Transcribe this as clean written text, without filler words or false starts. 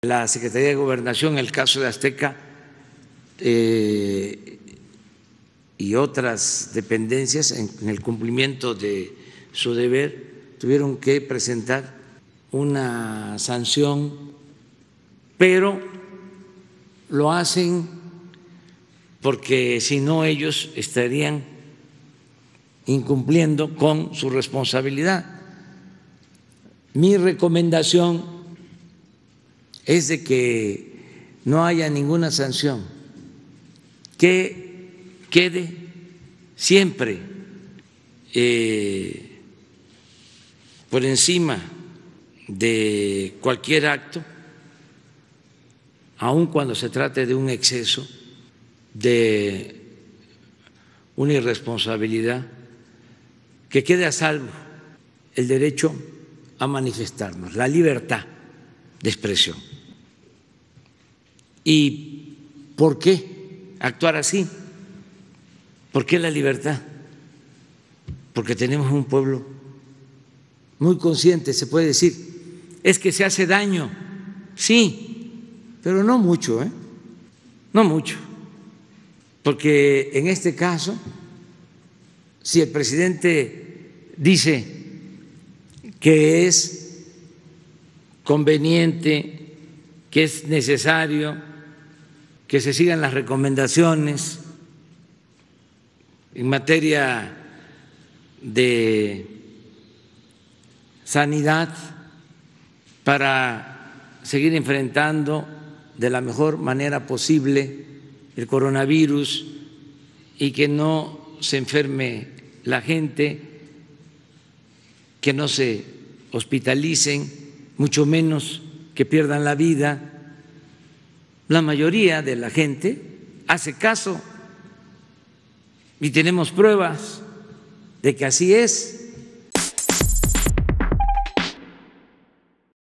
La Secretaría de Gobernación, en el caso de Azteca, y otras dependencias, en el cumplimiento de su deber, tuvieron que presentar una sanción, pero lo hacen porque si no ellos estarían incumpliendo con su responsabilidad. Mi recomendación es de que no haya ninguna sanción, que quede siempre por encima de cualquier acto, aun cuando se trate de un exceso, de una irresponsabilidad, que quede a salvo el derecho a manifestarnos, la libertad de expresión. ¿Y por qué actuar así? ¿Por qué la libertad? Porque tenemos un pueblo muy consciente, se puede decir, es que se hace daño, sí, pero no mucho, no mucho, porque en este caso, si el presidente dice que es conveniente, que es necesario que se sigan las recomendaciones en materia de sanidad para seguir enfrentando de la mejor manera posible el coronavirus y que no se enferme la gente, que no se hospitalicen, mucho menos que pierdan la vida. La mayoría de la gente hace caso y tenemos pruebas de que así es.